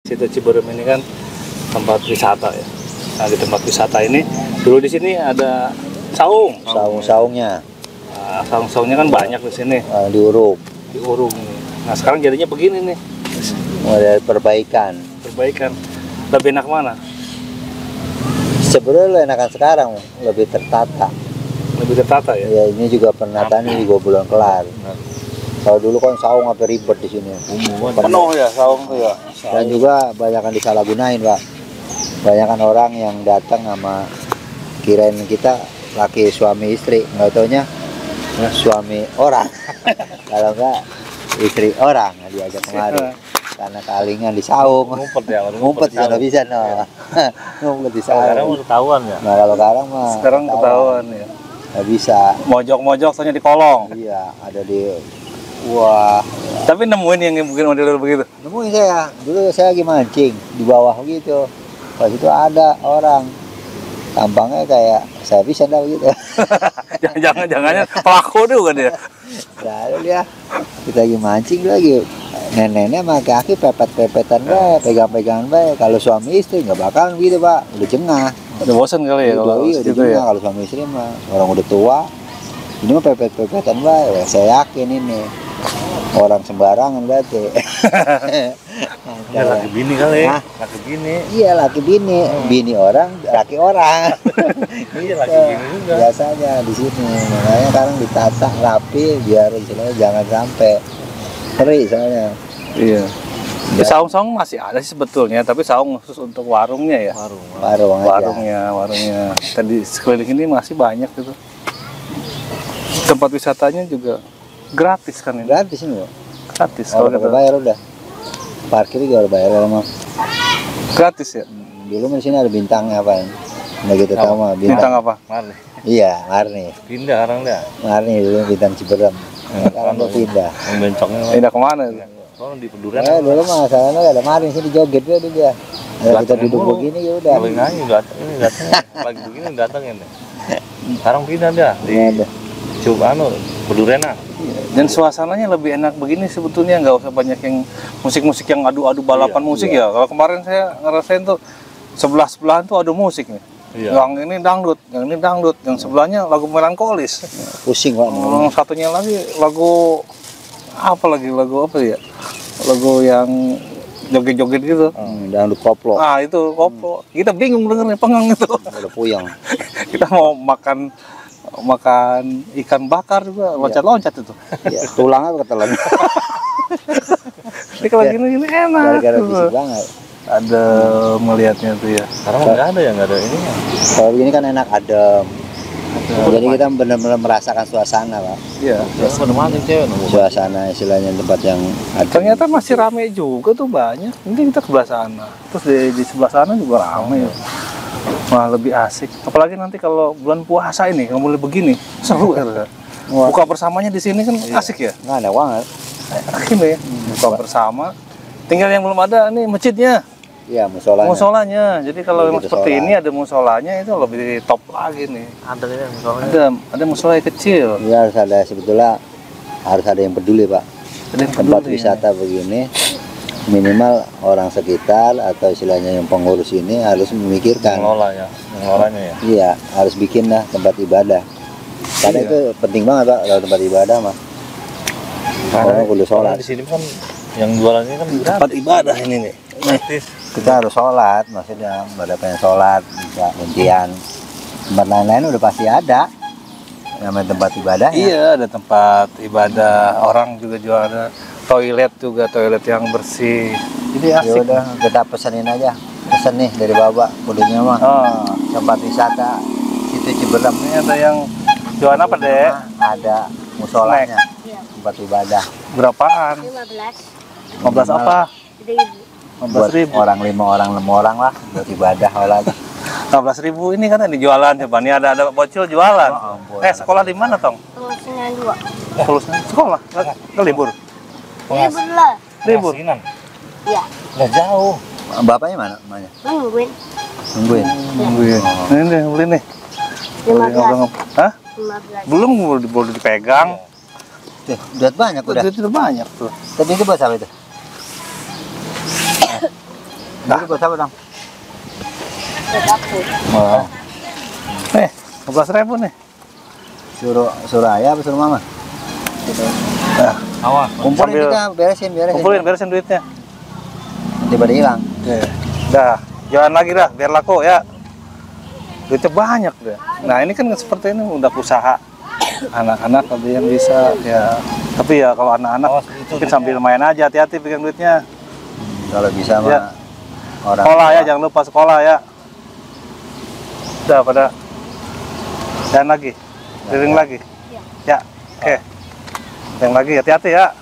Situ Ciberem ini kan tempat wisata ya. Nah, di tempat wisata ini dulu di sini ada Saung-saungnya. Nah, saung-saungnya kan banyak di sini. Diuruk. Diurung. Nah, sekarang jadinya begini nih. Ada perbaikan. Lebih enak mana? Sebenarnya enakan sekarang, lebih tertata. Lebih tertata ya? Ya, ini juga penataan ini juga belum kelar. Kalau dulu kan saung apa ribet di sini. Penuh ya saung tuh ya. Dan juga banyak yang disalahgunain, Pak. Banyakan orang yang datang sama kirain kita laki suami istri, nggak taunya suami orang. Kalau enggak istri orang diajak kemari. Karena kalingan di saung. Ngumpet ya, nggak bisa no. Ngumpet di saung. Sekarang udah ketahuan ya. Nah, kalau sekarang mah sekarang ketahuan ya. Nggak bisa. Mojok-mojok soalnya di kolong. Iya, ada di. Wah. Tapi nemuin yang bikin model begitu? Nemuin saya. Dulu saya lagi mancing di bawah gitu. Pas itu ada orang. Tampangnya kayak saya bisa dah gitu. Jangan-jangannya pelaku juga dia. Lalu dia kita lagi mancing lagi. Nenek-nenek sama kaki pepet-pepetan bae, pegang-pegangan bae. Kalau suami istri nggak bakalan gitu, Pak. Udah jengah. Udah bosan kali ya kalau udah gitu jengah ya. Kalau suami istri mah orang udah tua. Ini mah pepet-pepetan bae. Saya yakin ini orang sembarangan berarti. Ya, laki bini kali ya. Laki bini. Iya, laki bini. Bini orang, laki orang. Iya, laki bini juga. Biasanya di sini. Makanya sekarang ditata rapi biar istilahnya jangan sampai ngeri soalnya. Iya. Ya, saung-saung masih ada sih sebetulnya, tapi saung khusus untuk warungnya ya. Warungnya. Tadi sekeliling ini masih banyak gitu. Tempat wisatanya juga gratis kan ini? Gratis ini, Pak. Gratis. Kalau kita bayar udah. Parkir juga udah bayar sama. Gratis ya? Dulu di sini ada bintangnya apa? Nggak kita tahu mah bintang apa? Marni. Iya, Marni. Pindah orang dah. Marni dulu bintang Ciberem. Sekarang udah pindah. Bencongnya. Pindah kemana? Oh, di Peduran. Dulu mah masalahnya ada Marni sini joget dia. Kalau kita duduk begini ya udah. Ini datang lagi begini datangin deh. Sekarang pindah dah di coba Peduran. Dan suasananya lebih enak begini sebetulnya, nggak usah banyak yang musik-musik yang adu-adu balapan musik ya. Kalau kemarin saya ngerasain tuh sebelahan tuh adu musik nih. Yang ini dangdut, yang sebelahnya lagu melankolis. Pusing Pak. Yang satunya lagi lagu apa ya? Lagu yang joget-joget gitu. Dangdut koplo. Ah itu koplo. Kita bingung dengernya, pengang itu. Udah puyeng. Kita mau makan ikan bakar juga loncat-loncat itu. Ya, tulangnya ketelan. Ini kalau gini enak. Gara-gara fisik banget. Ada melihatnya tuh ya. Sekarang nggak ada ini. Kalau begini kan enak adem. Jadi kita benar-benar merasakan suasana, Pak. Iya. Suasana istilahnya tempat yang adem. Ternyata masih ramai juga tuh banyak. Ini kita ke sebelah sana. Terus di sebelah sana juga ramai ya. Wah, lebih asik. Apalagi nanti kalau bulan puasa ini, kalau mulai begini, seru ya. Buka bersamanya di sini kan asik ya. Nggak ada banget. Ini ya, buka bersama. Tinggal yang belum ada nih masjidnya. Iya, musolanya. Jadi kalau memang seperti ini ada musolanya itu lebih top lagi nih. Ada musolanya. Ada musola yang kecil. Iya, sebetulnya harus ada yang peduli, Pak. Tempat wisata begini minimal orang sekitar atau istilahnya yang pengurus ini harus memikirkan mengelolanya ya. Iya, harus bikin lah tempat ibadah. Karena itu penting banget, Pak, kalau tempat ibadah mah. Karena kudu sholat. Di sini kan yang jualannya kan tempat ibadah ini nih. Kita harus sholat, maksudnya pada pengen sholat, bisa gantian. Tempat lain-lain udah pasti ada. Namanya tempat ibadah. Iya, ada tempat ibadah. Orang juga jual ada. Toilet yang bersih. Jadi asik. Ya udah, kita pesenin aja. Pesen nih dari Bapak, kudunya mah. Tempat wisata Situ Ciberem. Ini ada yang jualan apa, Dek? Ada musolanya. Tempat ibadah. Berapaan? 15 apa? 15.000. Orang 5 orang lah buat ibadah lagi. 15.000 ini kan ini jualan coba nih ada bocil jualan. Sekolah di mana, Tong? Sekolah? Nggak libur? Libur lah. Libur? Iya. Nggak jauh. Bapaknya mana? Nungguin. Nungguin. Ini nih, beli nih. 15. Hah? 15. Belum boleh dipegang. Duit banyak udah. Duit banyak tuh. Tadi itu buat apa itu? Nah, buat apa dong? Wow. 15.000 nih. Suruh ayah apa suruh mama? Nah, awas. Kumpulin kita, beresin. Kumpulin duitnya. Nanti pada hilang. Oke. Dah, jalan lagi dah, biar laku ya. Duitnya banyak deh. Nah ini kan seperti ini udah usaha. Anak-anak ada yang bisa ya. Tapi ya kalau anak-anak mungkin sambil main aja, hati-hati pegang duitnya. Kalau bisa mah Ya. orang Sekolah tua. ya, jangan lupa sekolah ya. Udah pada dan lagi, keliling lagi. Ya, oke. Yang lagi hati-hati ya.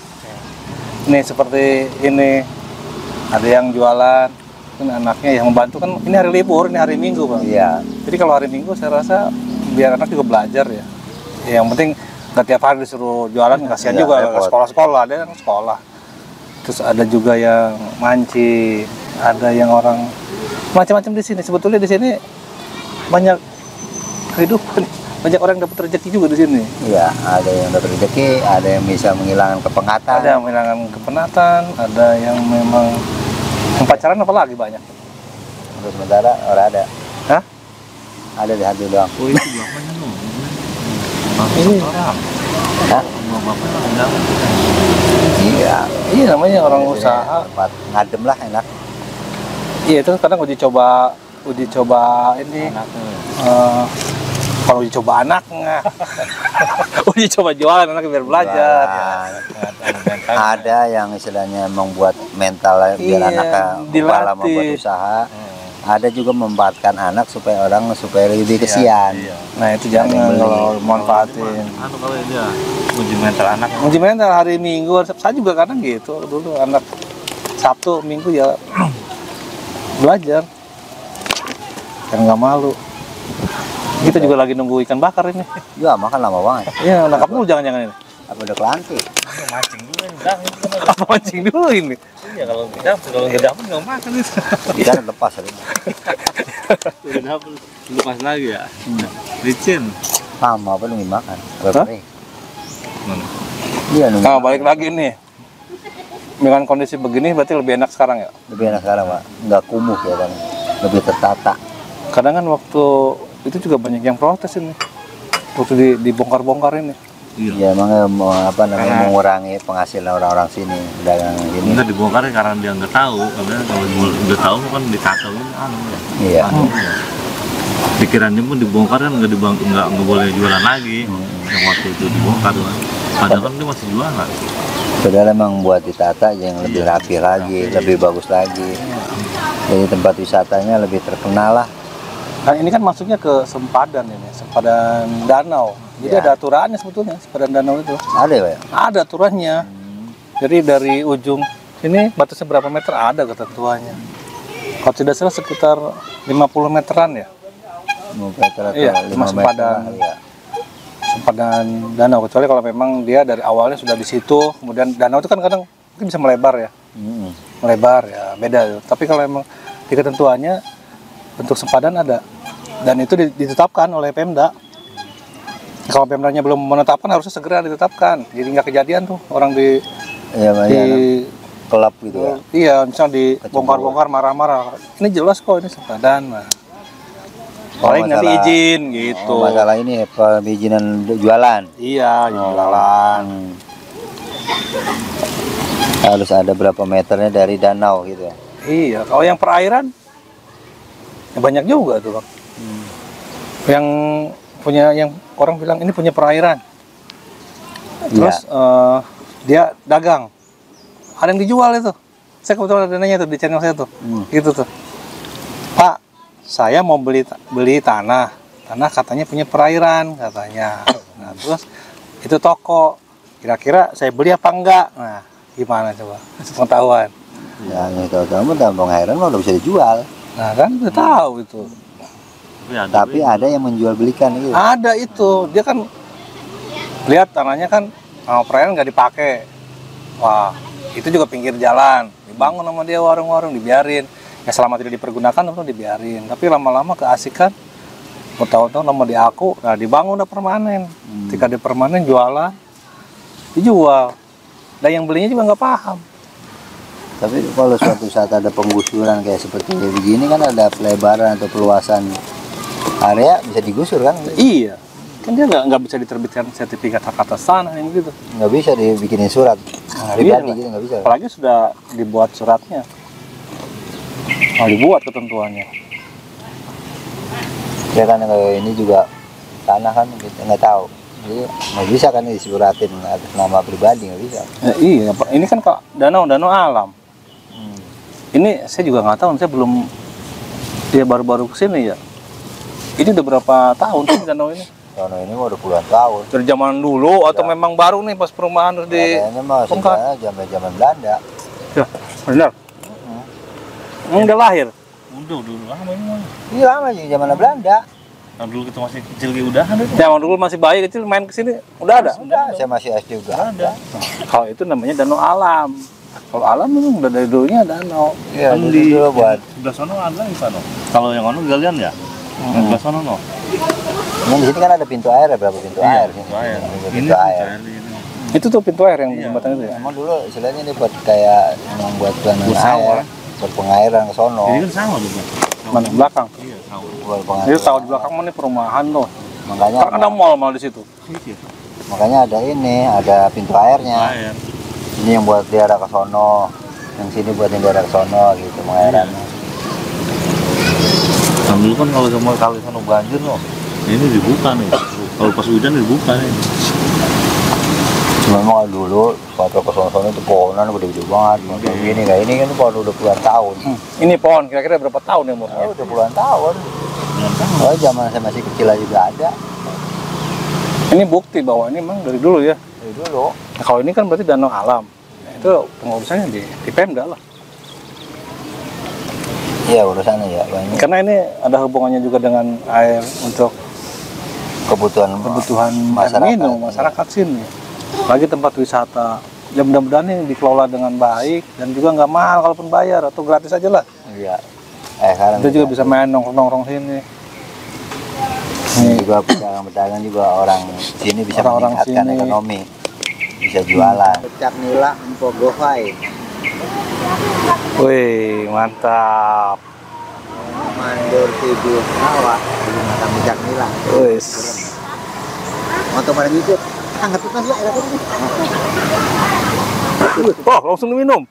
Ini seperti ini ada yang jualan, kan anaknya yang membantu kan. Ini hari libur, ini hari Minggu bang. Iya. Jadi kalau hari Minggu saya rasa biar anak juga belajar ya. Yang penting nggak tiap hari disuruh jualan, kasihan Iya, juga repot. sekolah-sekolah, ada yang sekolah. Terus ada juga yang mancing, ada yang orang macam-macam di sini. Sebetulnya di sini banyak kehidupan, banyak orang dapat rezeki juga di sini. Iya, ada yang dapat rezeki, ada yang bisa menghilangkan kepenatan. Ada yang menghilangkan kepenatan, ada yang memang yang pacaran apalagi banyak. Untuk sementara orang ada. Hah? Ada di hati doang. Oh itu bapaknya loh. Ini orang. Hah? Bapaknya enggak. Iya. Iya namanya orang usaha. Tempat ngadem lah enak. Iya itu kadang uji coba ini. Kalau uji coba anaknya, uji coba jualan anak biar belajar. Ada yang istilahnya membuat mental biar Iya, anaknya kepala dilatih. membuat usaha. Ada juga memanfaatkan anak supaya lebih kesian. Nah itu jangan kalau manfaatin. Anu kalau dia uji mental anak. Uji mental hari Minggu, saya juga kadang gitu dulu anak Sabtu Minggu ya belajar, yang nggak malu. Kita juga lagi nunggu ikan bakar ini. Ya makan lama banget. Iya nangkap dulu jangan-jangan ini. Apa udah kelantik? Mancing dulu ini, Dang. Apa mancing dulu ini? Iya kalau nggak dapet nggak makan itu. Ikan lepas hari ini. Udah dapet lepas lagi ya. Licin. Lama apa nungguin makan? Hah? Kering. Mana? Iya nungguin. Nah balik lagi nih. Dengan kondisi begini berarti lebih enak sekarang ya? Lebih enak sekarang pak. Nggak kumuh ya kan. Lebih tertata. Kadang kan waktu itu juga banyak yang protes ini. Waktu dibongkar-bongkar ini. Ya emangnya mau apa namanya Karena- mengurangi penghasilan orang-orang sini dagang ini. Enggak dibongkar karena dia nggak tahu. Karena kalau udah tahu kan ditata anu ya. Iya. Anu ya. Pikirannya pun dibongkar kan nggak boleh jualan lagi. Yang waktu itu dibongkar kan. Padahal kan dia masih jualan. Padahal emang buat ditata yang lebih rapi lagi, lebih bagus lagi. Jadi tempat wisatanya lebih terkenal lah. Nah ini kan masuknya ke sempadan ini, sempadan danau. Jadi Ya. ada aturannya sebetulnya sempadan danau itu. Ada ya pak? Ada aturannya. Jadi dari ujung ini batasnya berapa meter ada ketentuannya. Kalau tidak salah sekitar 50 meteran ya. 5 meter atau Iya, 5 cuma meter sempadan. lah, iya. Sempadan danau. Kecuali kalau memang dia dari awalnya sudah di situ, kemudian danau itu kan kadang mungkin bisa melebar ya. Melebar ya beda. Tapi kalau memang di ketentuannya bentuk sempadan ada dan itu ditetapkan oleh Pemda. Kalau Pemdanya belum menetapkan harusnya segera ditetapkan. Jadi nggak kejadian tuh orang di Iya, Pak, ya, kelap gitu ya. iya misalnya dibongkar-bongkar marah-marah. Ini jelas kok ini sempadan. Nah. Paling nanti masalah- izin gitu. Oh, masalah ini perizinan jualan. Iya, jualan. Harus ada berapa meternya dari danau gitu ya. Iya, kalau yang perairan ya banyak juga tuh bang. Yang punya, yang orang bilang ini punya perairan. Terus dia dagang, ada yang dijual itu. Saya kebetulan ada nanya tuh di channel saya tuh, gitu tuh. Pak, saya mau beli tanah katanya punya perairan katanya. Nah terus itu toko, kira-kira saya beli apa enggak? Nah gimana coba pengetahuan? Ya, itu kamu tampung airan mah udah bisa dijual. Nah kan udah tahu itu. Tapi ada yang menjual belikan gitu. Ada itu, dia kan lihat tanahnya kan perairan nggak dipakai. Wah, itu juga pinggir jalan, dibangun sama dia warung-warung, dibiarin. Ya selama tidak dipergunakan tentu dibiarin. Tapi lama-lama keasikan, bertahun-tahun lama diaku, nah dibangun udah permanen. Ketika dia permanen jualan, dijual. Dan yang belinya juga nggak paham. Tapi kalau suatu saat ada penggusuran kayak seperti begini kan ada pelebaran atau perluasan area bisa digusur kan? Iya. Kan dia nggak bisa diterbitkan sertifikat hak atas tanah yang gitu. Nggak bisa dibikinin surat. Pribadi gitu nggak bisa. Apalagi sudah dibuat suratnya. Mau dibuat ketentuannya. Ya kan kayak ini juga tanah kan kita nggak tahu. Jadi nggak bisa kan disuratin atas nama pribadi, nggak bisa. Iya, ini kan danau alam. Ini saya juga nggak tahu, saya belum, dia baru-baru kesini ya. Ini udah berapa tahun sih danau ini? Danau ini udah puluhan tahun. Dari zaman dulu atau memang baru nih pas perumahan terus di? Kayaknya mah sebenarnya zaman Belanda. Ya, benar. Udah lahir? Udah lama ini mah. Iya lama sih zaman Belanda. Nah, dulu kita masih kecil kayak udahan itu. Zaman dulu masih bayi kecil main kesini udah ada? Udah, saya masih SD juga ada. Kalau itu namanya danau alam. Kalau alam memang udah dari dulunya danau. Iya, Kan dulu buat. Sebelah sana ada yang sana. Kalau yang anu galian ya? Yang sebelah sana no. Nah, di sini kan ada pintu air, berapa pintu air sini? Pintu air. Pintu air. Itu tuh pintu air yang jembatan itu ya? Emang dulu istilahnya ini buat kayak memang buat Buat sawah. air, buat pengairan ke sono. Ini kan sama tuh, Pak. Mana belakang? Iya, sama. Buat Itu pengairan. tahu di belakang mana perumahan tuh. Makanya Kan ada mall di situ. Iya. makanya ada ini, ada pintu airnya. Air. Ini yang buat daerah ke sono, yang sini buat yang daerah ke sono gitu pengairannya. Nah, dulu kan kalau sama kali sana banjir loh. Ini dibuka nih. Kalau pas hujan dibuka nih. Cuma memang dulu waktu ke sono itu pohonan gede-gede banget. Kayak gini kayak ini kan pohon udah puluhan tahun. Ini pohon kira-kira berapa tahun ya umurnya? Udah puluhan tahun. Oh, zaman saya masih kecil aja juga ada. Ini bukti bahwa ini memang dari dulu ya. Dari dulu. Nah, kalau ini kan berarti danau alam. Nah, itu pengurusannya di Pemda lah. Iya urusannya ya banyak. Karena ini ada hubungannya juga dengan air untuk Kebutuhan air minum masyarakat sini. Lagi tempat wisata. Ya mudah-mudahan ini dikelola dengan baik dan juga nggak mahal kalaupun bayar atau gratis aja lah. Iya. Sekarang Kita juga bisa main nongkrong sini. ini juga pedagang-pedagang juga orang sini bisa Orang-orang meningkatkan sini. ekonomi. Bisa jualan. Cak nila empok gohai. Wih, mantap. Mandur tidur awak di makan cak nila. Wis. Motor pada ngikut. Angkat itu kan ada apa? Oh, langsung diminum.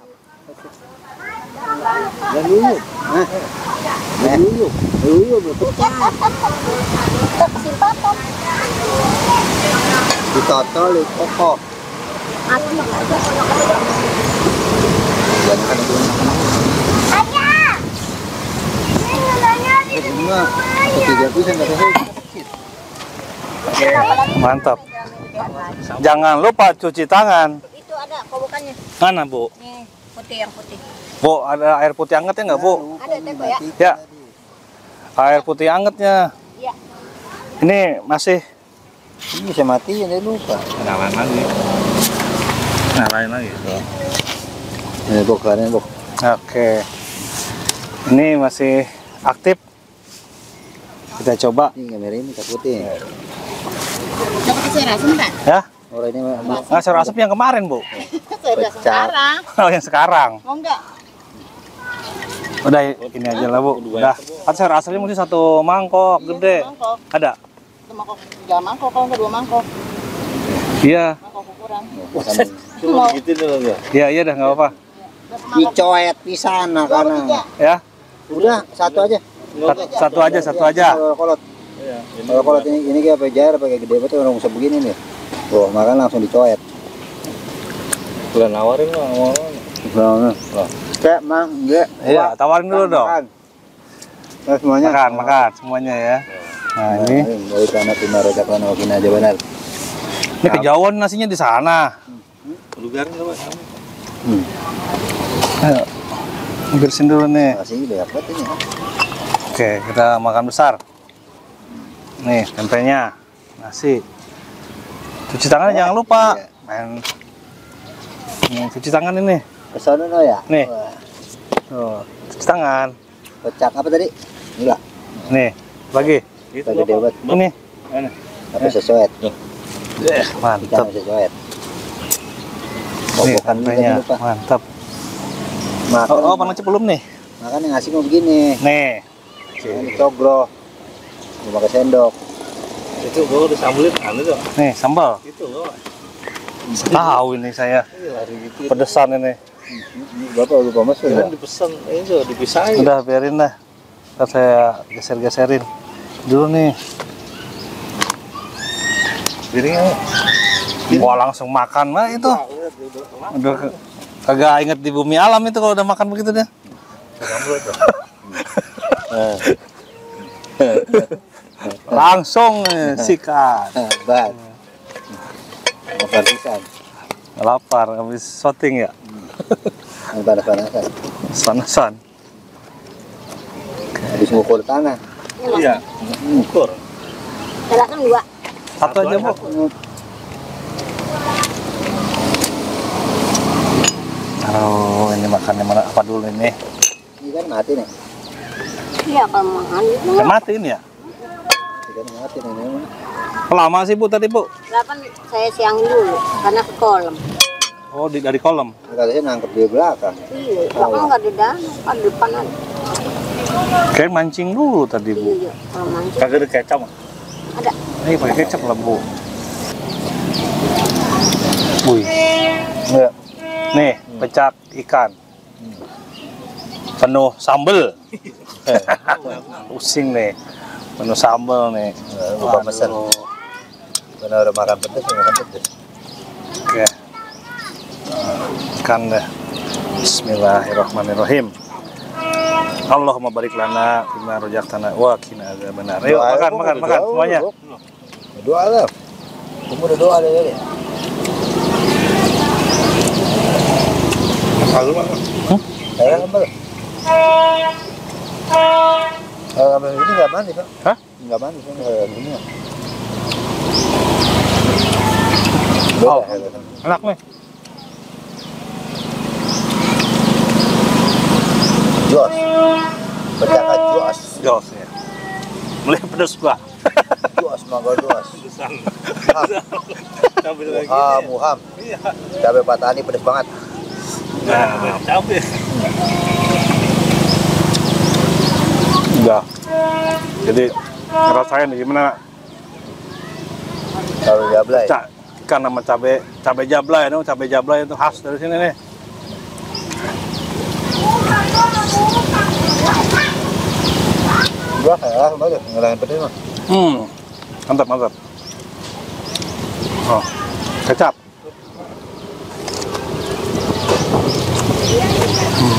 Dan luyuk. Nah. Luyuk pecah. Ditotol di kokok. Jangan itu. Semua ketiga pisan kata saya. Mantap. Jangan lupa cuci tangan. Itu ada kobokannya. Mana, Bu? Nih, putih yang putih. Bu, ada air putih angetnya nggak, Bu? Ada teko ya? Ya. Air putih angetnya. Iya. Ini masih Ini saya matiin dia lupa. Nyalain lagi. Nyalain lagi. Ya. Ini bukannya bok. oke. Ini masih aktif. Kita coba Ini kamera ini takutnya. Dapat kecil sebentar. ya. Orang ini mah Nggak sayur asap yang kemarin, Bu. Sudah sekarang. Oh, yang sekarang. Mau enggak? Udah ini aja lah, Bu. Udah. Kan sayur asapnya mesti satu mangkok gede. Mangkok. Ada? Satu mangkok. 3 mangkok kalau enggak 2 mangkok. Iya. Mangkok ukuran. Cuma gitu dulu ya. Iya, dah nggak apa-apa. dicoet pisan karena. Ya. Udah satu aja. Satu aja. Kalau kolot. Kalau kolot ini kayak pejar pakai gede banget orang usah begini nih. Tuh, makan langsung dicoet. Bulan nawarin lah. Nah. Kayak mang, enggak. Iya, tawarin dulu dong. Nah, semuanya. Makan semuanya ya. Nah, ini dari sana timur ucapan wakina aja benar. ini kejauhan nasinya di sana. Lu garing apa? Ayo, bersihin dulu nih. Masih dapat ini. Oke, kita makan besar. Nih, tempenya, nasi. Cuci tangan jangan lupa. Main. Nih, cuci tangan ini. Ke sana no ya? Nih. Wah, Tuh, cuci tangan. kocak apa tadi? Enggak. Nih, lagi. Pakai debat. Ini. Apa sesuai? Mantap. Ikan sesuai. Nih, Kobokan tempenya. lupa. Mantap. Makan, Oh, Bang Acep belum nih? makan yang ngasih mau begini. Nih. Ini cogro. Mau pakai sendok. Itu gua udah sambelin anu tuh. Nih, sambal. Itu gua. Tahu ini saya. Gitu. Pedesan ini. Ini Bapak lupa masuk ya? Kan dipesan ini tuh dipisahin. Udah biarin dah. Ntar saya geser-geserin. Dulu nih. Piringnya. Gua langsung makan lah itu. Udah kagak inget di bumi alam itu kalau udah makan begitu deh. Langsung sikat. Bat. Makan pisang. Lapar habis syuting ya. Panas-panasan. Panasan. Habis ngukur tanah. Iya. Ukur. Silakan 2. Satu aja, Bu. Oh, ini makannya mana apa dulu ini? Ini kan mati nih. Iya, kalau makan itu. Udah mati ini ya? Ini kan mati nih. Lama sih, Bu, tadi, Bu? 8 saya siang dulu karena ke kolam. Oh, dari kolam. Katanya nangkep di belakang. Iya, belakang nggak di dalam, kan di depan aja. Kayak mancing dulu tadi, Bu. Iya, kalau mancing Kagak ada kecap. ada. Ini pakai kecap lah, Bu. Wih. Enggak. Nih, pecak ikan. Penuh sambel. Pusing nih. Penuh sambel nih. Lupa pesan. Aduh. Karena udah makan pedes, makan pedes. Oke. Ikan deh. Bismillahirrahmanirrahim. Allahumma barik lana bima rojaktana wa qina adzabannar. Ayo makan semuanya. Doa lah. Kamu udah doa deh. Selalu mah. Saya ambil. Kalau ambil ini nggak manis, Pak. Hah? Nggak manis, nggak gini. Oh, enak nih. Jos. Pecakan jos. Jos ya. Mulai pedes gua. Jos, mangga jos. Cabai lagi. Muham. Cabai patani pedes banget. Nah, cabai. Udah. Jadi ngerasain gimana Kalau jablay. ikan sama cabai jablay itu, cabai jablay itu khas dari sini nih. Gua kayak banget ngilangin pedes mah. Mantap. Oh, kecap.